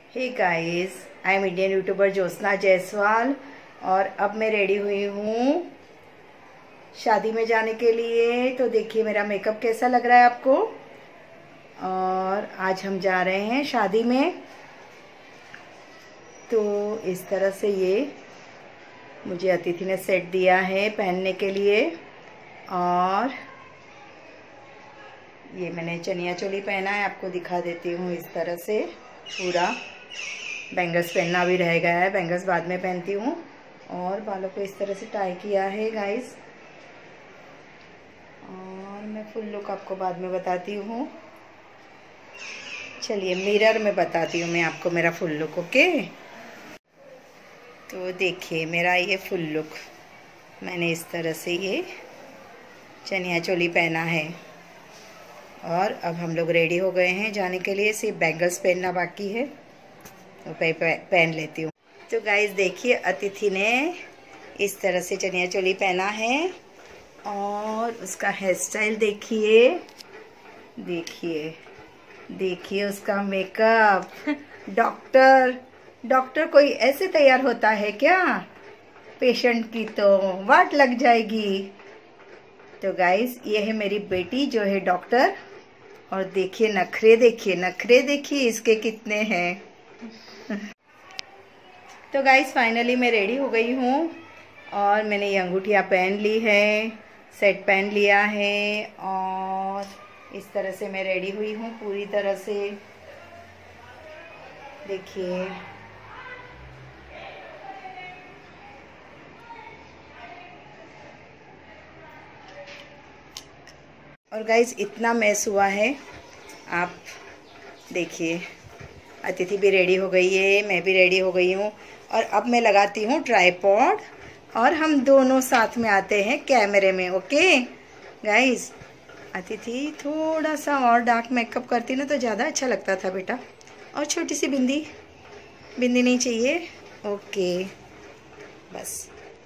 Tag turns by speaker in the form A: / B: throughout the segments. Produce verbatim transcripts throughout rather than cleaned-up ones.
A: Hey guys, I am Indian YouTuber Jyotsna Jaiswal और अब मैं रेडी हुई हूँ शादी में जाने के लिए। तो देखिए मेरा मेकअप कैसा लग रहा है आपको। और आज हम जा रहे हैं शादी में। तो इस तरह से ये मुझे अतिथि ने सेट दिया है पहनने के लिए। और ये मैंने चनिया चोली पहना है, आपको दिखा देती हूँ। इस तरह से पूरा बैंगल्स पहनना भी रह गया है, बैंगल्स बाद में पहनती हूँ। और बालों को इस तरह से टाई किया है गाइस। और मैं फुल लुक आपको बाद में बताती हूँ। चलिए मिरर में बताती हूँ मैं आपको मेरा फुल लुक। ओके, तो देखिए मेरा ये फुल लुक। मैंने इस तरह से ये चनिया चोली पहना है। और अब हम लोग रेडी हो गए हैं जाने के लिए, सिर्फ बैंगल्स पहनना बाकी है, तो पहन लेती हूँ। तो गाइस देखिए अतिथि ने इस तरह से चनिया चोली पहना है। और उसका हेयर स्टाइल देखिए, देखिए देखिए उसका मेकअप। डॉक्टर डॉक्टर कोई ऐसे तैयार होता है क्या? पेशेंट की तो वाट लग जाएगी। तो गाइस ये है मेरी बेटी जो है डॉक्टर। और देखिए नखरे, देखिए नखरे देखिए इसके कितने हैं। तो गाइस फाइनली मैं रेडी हो गई हूँ और मैंने ये अंगूठियाँ पहन ली है, सेट पहन लिया है। और इस तरह से मैं रेडी हुई हूँ पूरी तरह से। देखिए और गाइस इतना मैस हुआ है, आप देखिए। अतिथि भी रेडी हो गई है, मैं भी रेडी हो गई हूँ। और अब मैं लगाती हूँ ट्राइपॉड और हम दोनों साथ में आते हैं कैमरे में। ओके गाइस, अतिथि थोड़ा सा और डार्क मेकअप करती ना तो ज़्यादा अच्छा लगता था बेटा। और छोटी सी बिंदी, बिंदी नहीं चाहिए। ओके बस,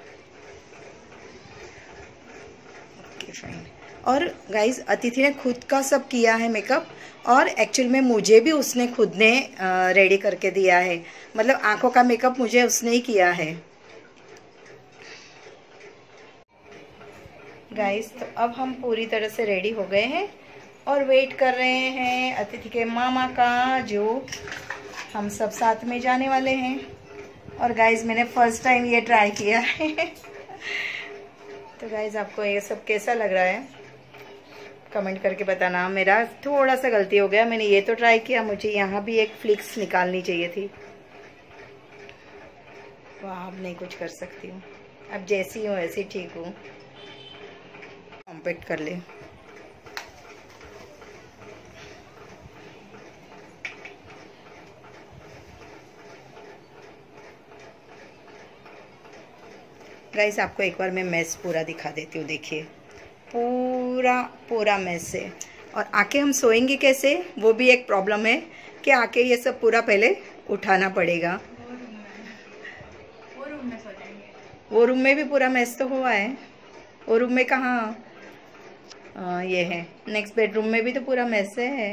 A: ओके फाइन। और गाइस अतिथि ने खुद का सब किया है मेकअप। और एक्चुअल में मुझे भी उसने खुद ने रेडी करके दिया है, मतलब आंखों का मेकअप मुझे उसने ही किया है गाइस। तो अब हम पूरी तरह से रेडी हो गए हैं और वेट कर रहे हैं अतिथि के मामा का, जो हम सब साथ में जाने वाले हैं। और गाइस मैंने फर्स्ट टाइम ये ट्राई किया है। तो गाइस आपको ये सब कैसा लग रहा है कमेंट करके बताना। मेरा थोड़ा सा गलती हो गया, मैंने ये तो ट्राई किया, मुझे यहाँ भी एक फ्लिक्स निकालनी चाहिए थी। वाह, अब नहीं कुछ कर सकती हूँ, अब जैसी हूँ ऐसी ठीक हूँ। कॉम्पैक्ट कर ले। गाइस आपको एक बार मैं मैस पूरा दिखा देती हूँ। देखिए पूरा पूरा मैस है। और आके हम सोएंगे कैसे, वो भी एक प्रॉब्लम है कि आके ये सब पूरा पहले उठाना पड़ेगा। वो रूम में सो जाएंगे। वो रूम में भी पूरा मैस तो हुआ है। वो रूम में कहाँ, ये है नेक्स्ट बेडरूम में भी तो पूरा मैस है।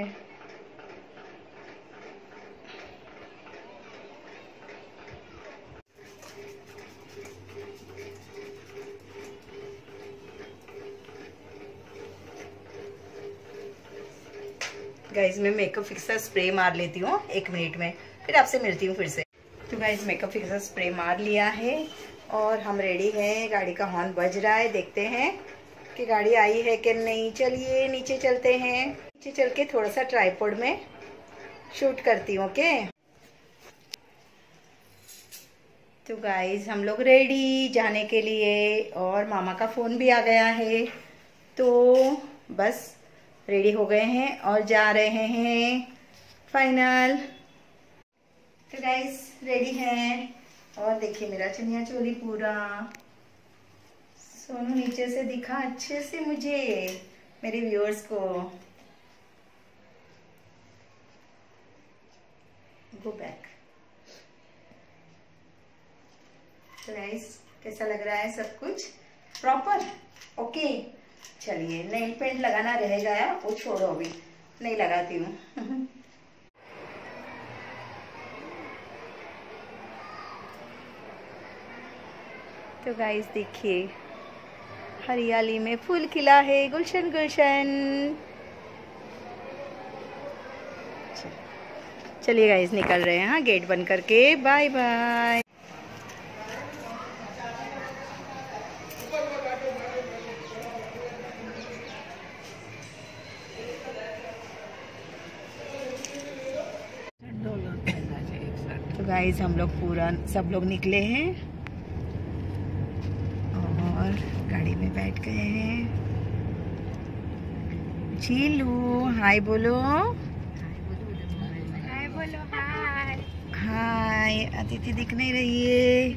A: गाइज मैं मेकअप फिक्सर स्प्रे मार लेती हूँ एक मिनट में, फिर आपसे मिलती हूँ फिर से। तो गाइज मेकअप फिक्सर स्प्रे मार लिया है और हम रेडी हैं। गाड़ी का हॉर्न बज रहा है, देखते हैं कि गाड़ी आई है कि नहीं। चलिए नीचे चलते हैं, नीचे चल के थोड़ा सा ट्राइपॉड में शूट करती हूँ। ओके तो गाइज हम लोग रेडी जाने के लिए और मामा का फ़ोन भी आ गया है। तो बस रेडी हो गए हैं और जा रहे हैं फाइनल। तो गाइस रेडी हैं और देखिए मेरा चनिया चोली पूरा। सोनू नीचे से दिखा अच्छे से मुझे, मेरे व्यूअर्स को। Go back. तो गाइस कैसा लग रहा है सब कुछ प्रॉपर? ओके चलिए नेल पेंट लगाना रह गया, वो छोड़ो अभी नहीं लगाती हूँ। तो गाइस देखिए हरियाली में फूल खिला है, गुलशन गुलशन। चलिए गाइस निकल रहे हैं, हाँ गेट बंद करके। Bye bye. तो गाइस हम लोग पूरा सब लोग निकले हैं और गाड़ी में बैठ गए हैं। झीलू हाय बोलो, हाय बोलो, हाय हाय। अतिथि दिख नहीं रही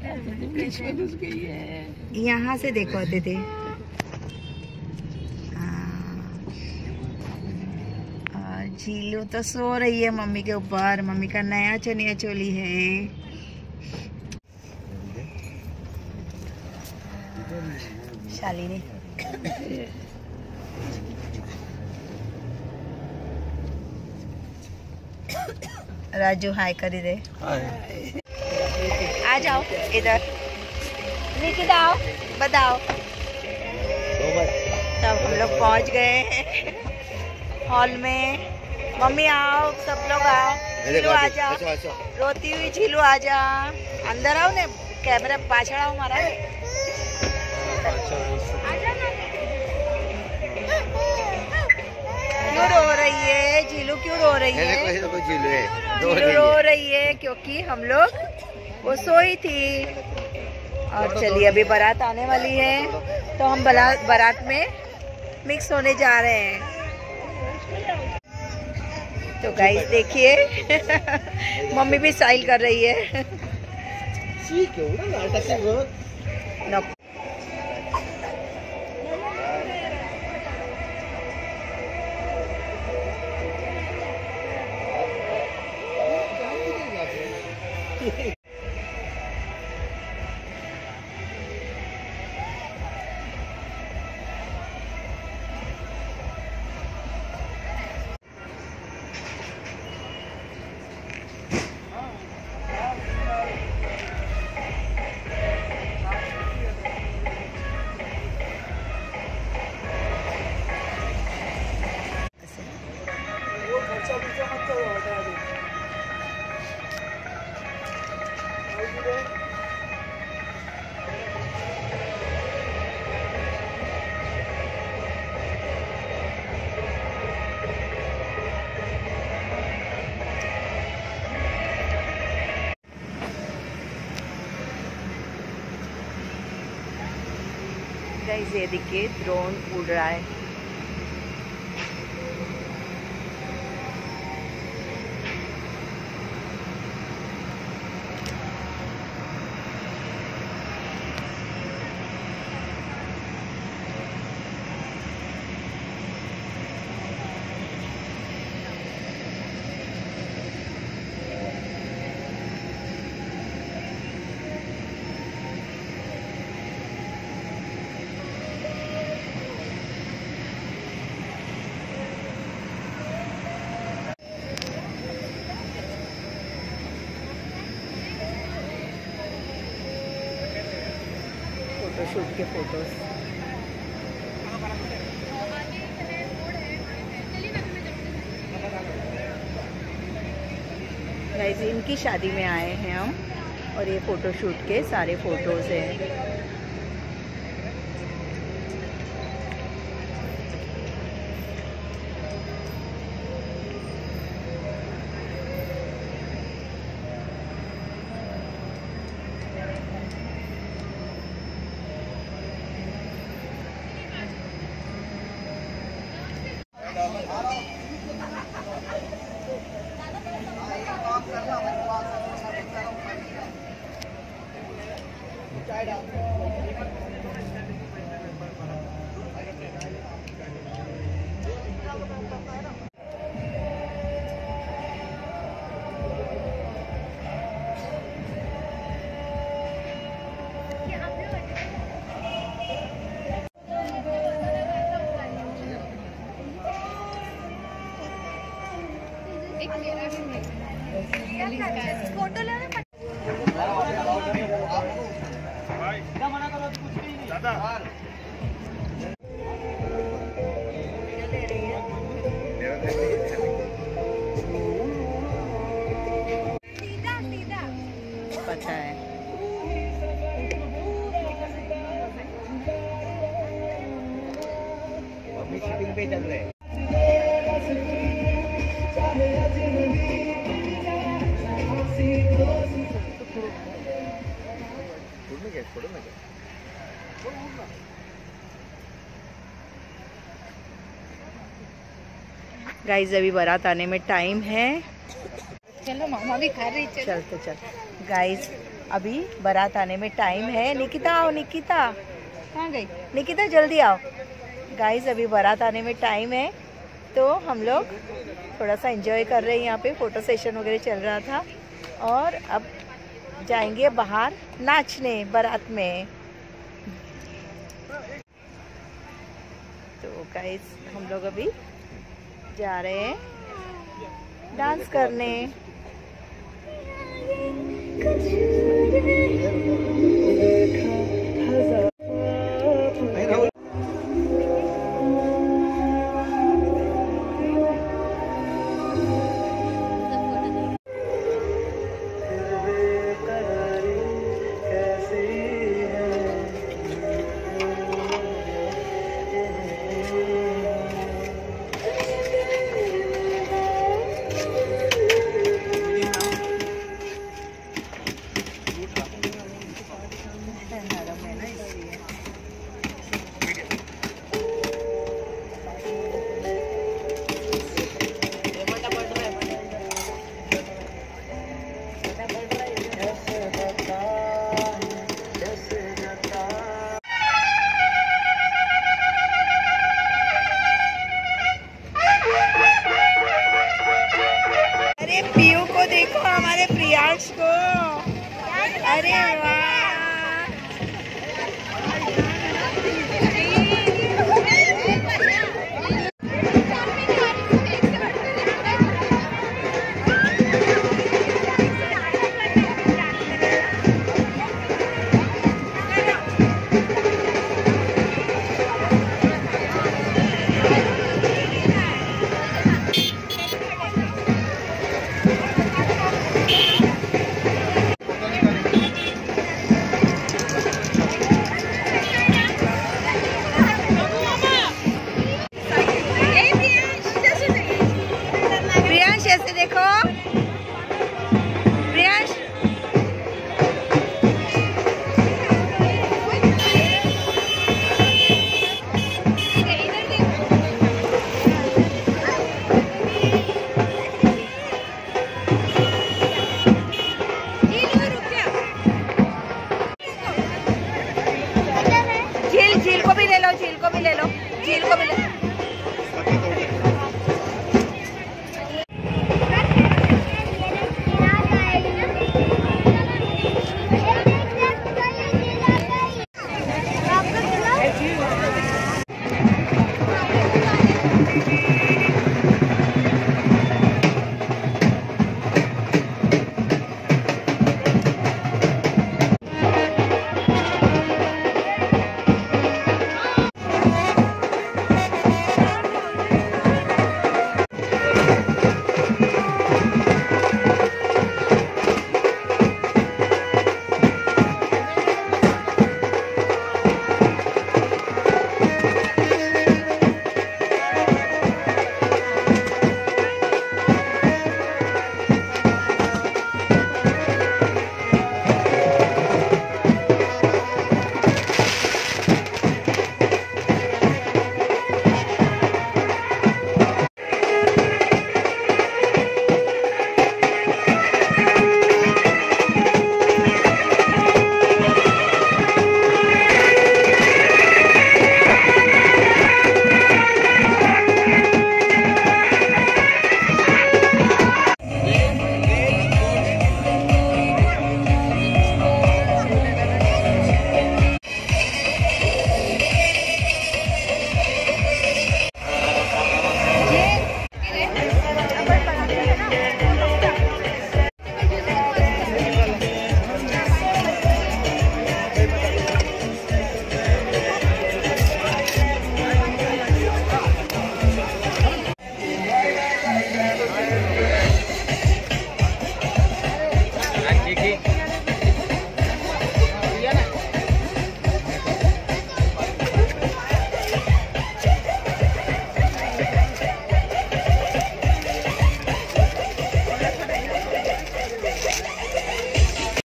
A: है, यहाँ से देखो अतिथि। और झीलू तो सो रही है मम्मी के ऊपर, मम्मी का नया चनिया चोली है। शालिनी राजू हाय करी दे। आ जाओ इधर, निकिता आओ, बताओ। तब हम लोग पहुंच गए हैं हॉल में। मम्मी आओ, सब लोग आओ। झीलू आ जा, रोती हुई झीलू आ जा। अंदर आओ ने, कैमरा पाछड़ आओ हमारा। क्यों रो रही है झीलू, क्यों रो रही है? झीलू रो रही है क्योंकि हम लोग वो सोई थी। और चलिए अभी बारात आने वाली है तो हम बारात में मिक्स होने जा रहे हैं। तो गाइस देखिए मम्मी भी स्टाइल कर रही है। no. गाइस ये देखिए ड्रोन उड़ रहा है। फोटोशूट के फोटोज गाइस इनकी शादी में आए हैं हम और ये फोटोशूट के सारे फोटोज हैं। फोटो लेना गाइस अभी बारात आने में टाइम है।
B: चलो मामा भी खा रही।
A: चलते चल गाइस, अभी बारात आने में टाइम है। निकिता आओ, निकिता कहाँ गई? निकिता जल्दी आओ। गाइस अभी बारात आने में टाइम है, तो हम लोग थोड़ा सा एंजॉय कर रहे हैं। यहाँ पे फोटो सेशन वगैरह चल रहा था और अब जाएंगे बाहर नाचने बारात में। तो गाइस हम लोग अभी जा रहे हैं डांस करने। देखो हमारे प्रियांश को, अरे वाह।